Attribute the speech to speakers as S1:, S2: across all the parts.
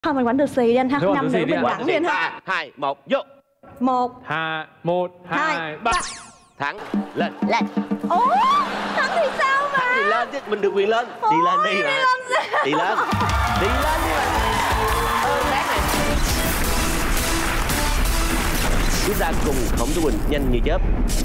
S1: Thôi mình quẳng được xì đi anh ha. 5 nữa mình quẳng đi anh ha.
S2: 3, 2, 1, vô.
S1: 1
S2: 2 3. Thắng lên.
S3: Lên.
S1: Ủa Thắng thì sao mà?
S2: Thắng thì lên chứ, mình được quyền lên. Đi lên đi mà. Đi lên. Đi lên đi mà. Lát này. Chúng ta cùng Khổng Tú Quỳnh nhanh như chớp.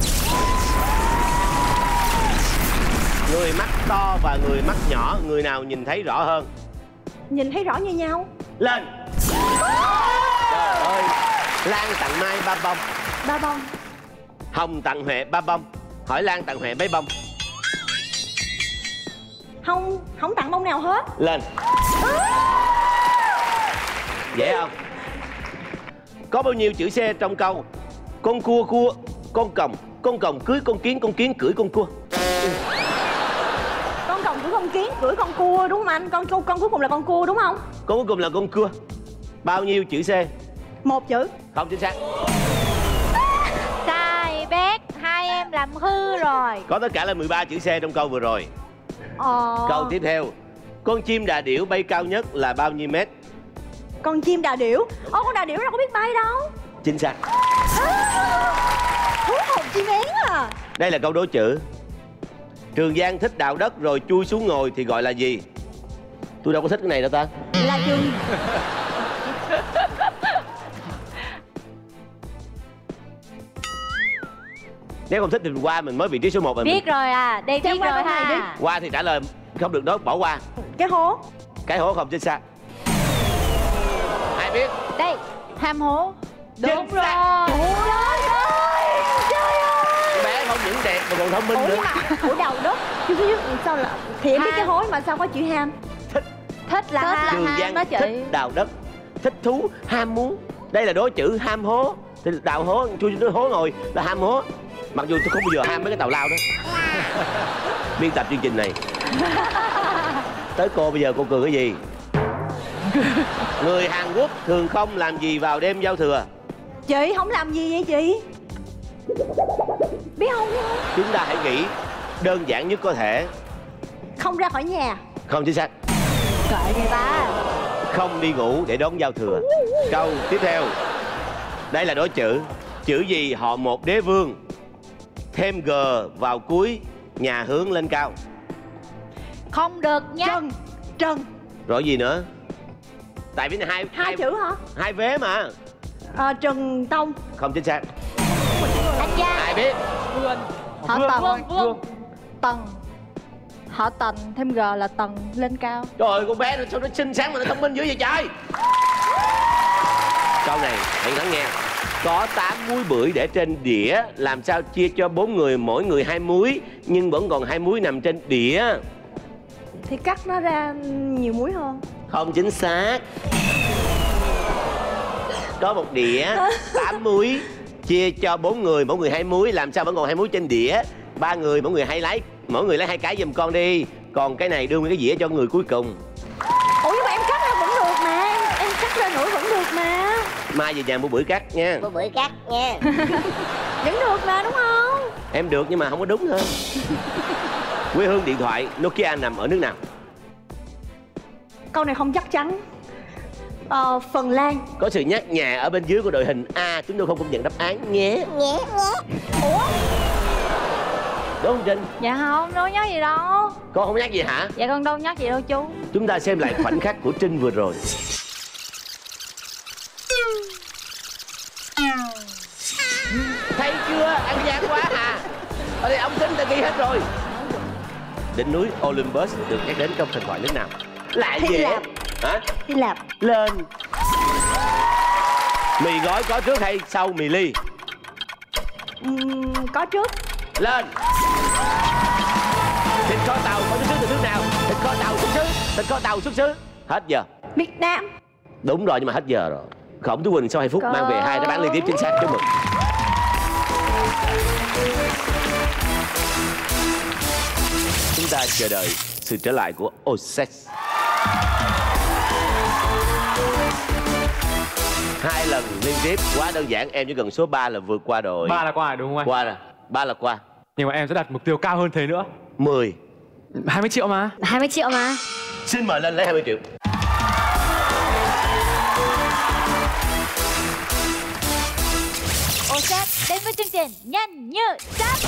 S2: Người mắt to và người mắt nhỏ, người nào nhìn thấy rõ hơn?
S1: Nhìn thấy rõ như nhau.
S2: Lên. Trời ơi. Lan tặng Mai 3 bông.
S1: 3 bông.
S2: Hồng tặng Huệ 3 bông. Hỏi Lan tặng Huệ mấy bông?
S1: Không tặng bông nào hết.
S2: Lên. Dễ không? Có bao nhiêu chữ C trong câu con cua cua con còng cưới con kiến cưỡi con cua?
S1: Con còng cưỡi con kiến cưỡi con cua đúng không anh? Con cuối cùng là con cua đúng không?
S2: Con cuối cùng là con cua. Bao nhiêu chữ C?
S1: 1 chữ.
S2: Không chính xác.
S3: Sai bét, hai em làm hư rồi.
S2: Có tất cả là 13 chữ C trong câu vừa rồi. Câu tiếp theo. Con chim đà điểu bay cao nhất là bao nhiêu mét?
S1: Con chim đà điểu. Con đà điểu đâu có biết bay đâu.
S2: Chính xác.
S1: Thú hồn chim én à.
S2: Đây là câu đố chữ. Trường Giang thích đào đất rồi chui xuống ngồi thì gọi là gì? Tôi đâu có thích cái này đâu ta.
S1: Là Trường.
S2: Nếu không thích thì qua mình mới vị trí số 1 rồi.
S3: Biết rồi à, đây biết rồi ha.
S2: Qua thì trả lời không được đó, bỏ qua.
S1: Cái hố.
S2: Cái hố không chính xác. Ai biết?
S3: Đây, ham hố. Đúng rồi.
S1: Trời ơi.
S2: Bé không những đẹp mà còn thông minh nữa.
S1: Ủa đầu đất. Sao là thì em biết cái hố mà sao có chữ ham?
S3: Thích là ham.
S2: Trường Giang
S3: đó chị.
S2: thích đào đất, thích thú, ham muốn. Đây là đố chữ ham hố. Thì đào hố, chui xuống hố ngồi là ham hố. Mặc dù tôi không bao giờ ham mấy cái tào lao đó. Biên tập chương trình này. Tới cô bây giờ cô cười cái gì? Người Hàn Quốc thường không làm gì vào đêm giao thừa?
S1: Chị không làm gì vậy chị? Biết không?
S2: Chúng ta hãy nghĩ đơn giản nhất có thể.
S1: Không ra khỏi nhà.
S2: Không chính xác.
S3: Kệ người ta.
S2: Không đi ngủ để đón giao thừa. Câu tiếp theo. Đây là đố chữ. Chữ gì họ một đế vương thêm g vào cuối nhà hướng lên cao?
S3: Không được nhá.
S1: Trần.
S2: Rồi gì nữa? Tại vì hai
S1: chữ hả?
S2: Hai vế mà.
S1: Trần Tông.
S2: Không chính xác.
S3: Anh Giang.
S2: Ai biết?
S3: Họ Tần. Tần. Họ Tần thêm g là Tần lên cao.
S2: Trời ơi, con bé sao nó xinh xắn mà nó thông minh dữ vậy trời? Câu này hãy lắng nghe. Có 8 múi bưởi để trên đĩa, làm sao chia cho 4 người mỗi người 2 múi nhưng vẫn còn 2 múi nằm trên đĩa?
S1: Thì cắt nó ra nhiều múi hơn.
S2: Không chính xác. Có một đĩa 8 múi chia cho 4 người mỗi người 2 múi, làm sao vẫn còn 2 múi trên đĩa? 3 người mỗi người mỗi người lấy 2 cái giùm con đi. Còn cái này đưa cái dĩa cho người cuối cùng.
S1: Ủa nhưng mà em cắt ra vẫn được mà. Em cắt ra nữa vẫn được mà.
S2: Mai về nhà mua bưởi cắt nha.
S3: Mua bưởi cắt nha.
S1: Vẫn được mà đúng không?
S2: Em được nhưng mà không có đúng thôi. Quê hương điện thoại Nokia nằm ở nước nào?
S1: Câu này không chắc chắn. Phần Lan.
S2: Có sự nhắc nhà ở bên dưới của đội hình A. Chúng tôi không công nhận đáp án nhé.
S1: Ủa?
S2: Đúng không Trinh?
S3: Dạ không, đâu nhắc gì đâu.
S2: Con không nhắc gì hả?
S3: Dạ con đâu nhắc gì đâu chú.
S2: Chúng ta xem lại khoảnh khắc của Trinh vừa rồi. Thấy chưa? Ăn gian quá à. Ở đây ông Trinh đã ghi hết rồi. Đỉnh núi Olympus được nhắc đến trong thần thoại nước nào? Lại
S1: Hy
S2: dễ.
S1: Lạp.
S2: Hả?
S1: Hy Lạp.
S2: Lên. Mì gói có trước hay sau mì ly?
S1: Có trước.
S2: Lên. Thịt kho tàu có xuất xứ từ nước nào? Thịt kho tàu xuất xứ. Thịt kho tàu xuất xứ. Hết giờ.
S1: Việt Nam.
S2: Đúng rồi nhưng mà hết giờ rồi. Khổng Tú Quỳnh sau 2 phút mang về 2 đáp án liên tiếp chính xác. Chúc mừng. Chúng ta chờ đợi sự trở lại của Osex. 2 lần liên tiếp quá đơn giản, em chỉ cần số 3 là vượt qua rồi.
S4: 3 là qua rồi đúng không anh?
S2: Qua rồi, 3 là qua.
S4: Nhưng mà em sẽ đặt mục tiêu cao hơn thế nữa.
S2: 10.
S4: 20 triệu mà.
S3: 20 triệu mà.
S2: Xin mời lên lấy 20 triệu.
S1: chương trình Nhanh Như Chớp.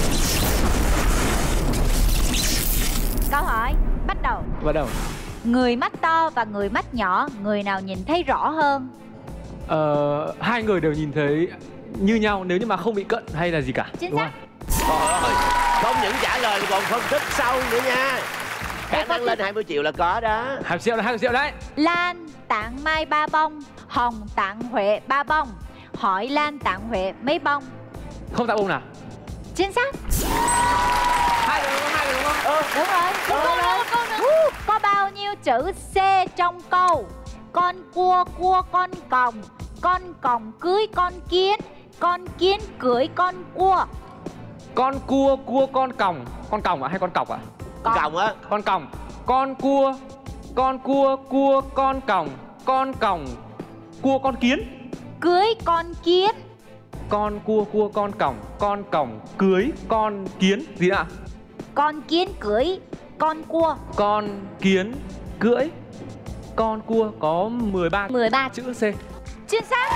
S1: Câu hỏi bắt đầu.
S4: Bắt đầu.
S1: Người mắt to và người mắt nhỏ, người nào nhìn thấy rõ hơn?
S4: Hai người đều nhìn thấy như nhau nếu như mà không bị cận hay là gì cả.
S1: Chính
S4: đúng
S1: xác.
S4: không?
S2: Trời ơi, không những trả lời mà còn phân tích sâu nữa nha. Khả năng lên 20 triệu là có đó.
S4: 20 triệu là 20 triệu đấy.
S1: Lan tặng Mai 3 bông, Hồng tặng Huệ 3 bông. Hỏi Lan tặng Huệ mấy bông?
S4: Không tặng bông nào.
S1: Chính xác.
S4: Hai người đúng không? Hai người đúng không?
S1: Đúng rồi. Một câu nữa. Có bao nhiêu chữ C trong câu? Con cua cua con còng cưới con kiến cưới con cua.
S4: Con cua cua con còng hay con cọc ạ?
S2: Còng á.
S4: Con còng. Con cua cua con còng cua con kiến.
S1: Cưới con kiến.
S4: Con cua con còng cưới con kiến gì ạ?
S1: Con kiến cưới con cua.
S4: Con kiến cưỡi con cua có 13 chữ C.
S1: Chính xác.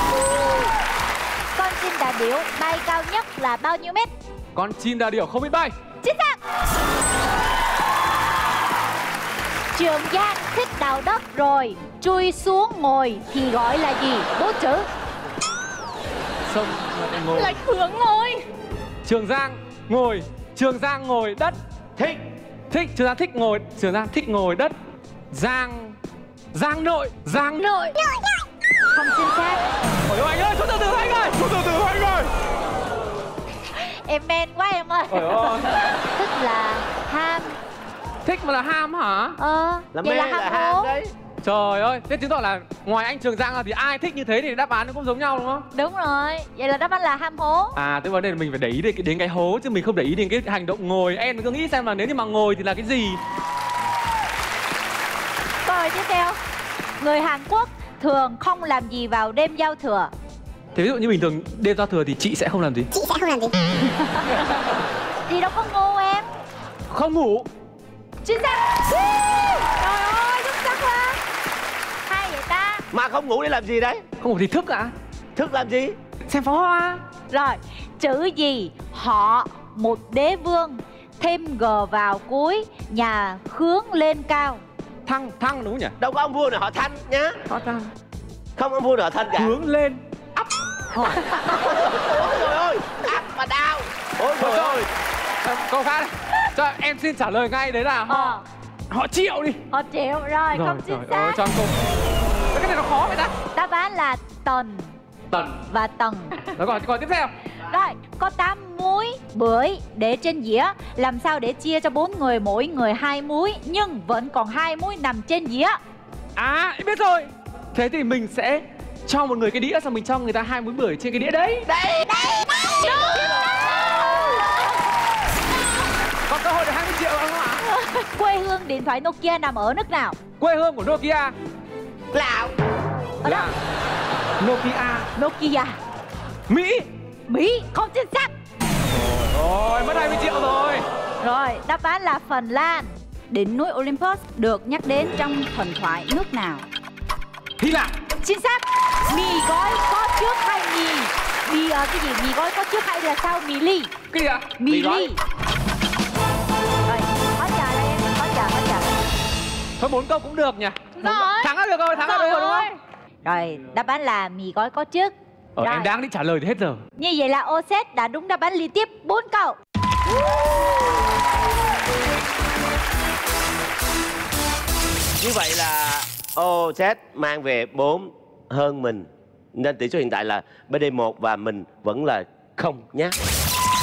S1: Con chim đà điểu bay cao nhất là bao nhiêu mét?
S4: Con chim đà điểu không biết bay.
S1: Chính xác. Trường Giang thích đào đất rồi chui xuống ngồi thì gọi là gì? 4 chữ.
S4: Sông ngồi.
S1: Lạch Phượng ngồi.
S4: Trường Giang ngồi đất.
S2: Thích.
S4: Trường Giang thích ngồi đất. Giang nội.
S1: Không chính xác.
S4: Ôi anh ơi, chút từ từ anh ơi.
S1: Em men quá em ơi.
S4: Ôi ôi.
S1: Thích là ham.
S4: Thích mà là ham hả?
S2: Là
S1: Vậy
S2: mê
S1: là
S2: là
S1: ham
S2: ham
S1: hố.
S2: đấy.
S4: Trời ơi, thế chứng tỏ là ngoài anh Trường Giang ra thì ai thích như thế thì đáp án nó cũng giống nhau đúng không?
S1: Đúng rồi. Vậy là đáp án là ham hố.
S4: À, thế vấn đề là mình phải để ý đến cái hố chứ mình không để ý đến cái hành động ngồi. Em cứ nghĩ xem là nếu như mà ngồi thì là cái gì.
S1: Câu hỏi tiếp theo. Người Hàn Quốc thường không làm gì vào đêm giao thừa?
S4: Thế ví dụ như bình thường đêm giao thừa thì chị sẽ không làm gì?
S1: Gì đâu có ngu em.
S4: Không ngủ.
S1: Chính xác. Trời ơi, xuất sắc quá. Hay vậy ta.
S2: Mà không ngủ để làm gì đấy?
S4: Không ngủ thì thức ạ.
S2: Thức làm gì?
S4: Xem pháo hoa.
S1: Rồi, chữ gì họ một đế vương thêm g vào cuối nhà khướng lên cao?
S4: Thăng đúng không nhỉ?
S2: Đâu có ông vua nào họ Thanh nhá.
S4: Có thăng.
S2: Không ông vua nào họ Thanh cả.
S4: Hướng lên.
S2: Ôi trời ơi, áp mà đau. Ôi trời ơi.
S4: Câu khác đây. Cho em xin trả lời ngay đấy là họ Triệu đi.
S1: Họ chịu rồi, không chính
S4: trời ơi,
S1: xác.
S4: cho câu. Cái này nó khó vậy ta?
S1: Đáp án là tần và tầng.
S4: Rồi còn tiếp theo.
S1: Rồi, có 8 múi bưởi để trên dĩa. Làm sao để chia cho 4 người mỗi người 2 múi nhưng vẫn còn 2 múi nằm trên dĩa?
S4: À, em biết rồi. Thế thì mình sẽ cho một người cái đĩa, xong mình cho người ta 2 múi bưởi trên cái đĩa đấy.
S2: Đây.
S4: Có cơ hội được 20 triệu không ạ?
S1: Quê hương điện thoại Nokia nằm ở nước nào?
S4: Quê hương của Nokia.
S2: Lào.
S1: Ở đâu?
S4: Nokia.
S1: Nokia. Mỹ, không chính xác.
S4: Rồi, mất 20 triệu rồi.
S1: Rồi, đáp án là Phần Lan. Đỉnh núi Olympus được nhắc đến trong thần thoại nước nào?
S4: Hy Lạp.
S1: Chính xác. Mì gói có trước hay mì cái gì? Mì gói có trước hay là sau? Mì ly.
S4: Cái gì ạ?
S1: Mì
S2: gói.
S1: ly. Rồi, hết giờ đây em, hết giờ.
S4: Thôi 4 câu cũng được nhỉ?
S1: Rồi.
S4: Thắng là được rồi, đúng không?
S1: Rồi, đáp án là mì gói có trước.
S4: Em đang định trả lời thì hết giờ.
S1: Như vậy là Oset đã đúng đáp án liên tiếp 4 câu.
S2: Như vậy là Oset mang về 4 hơn mình. Nên tỷ số hiện tại là BD1 và mình vẫn là 0 nhé.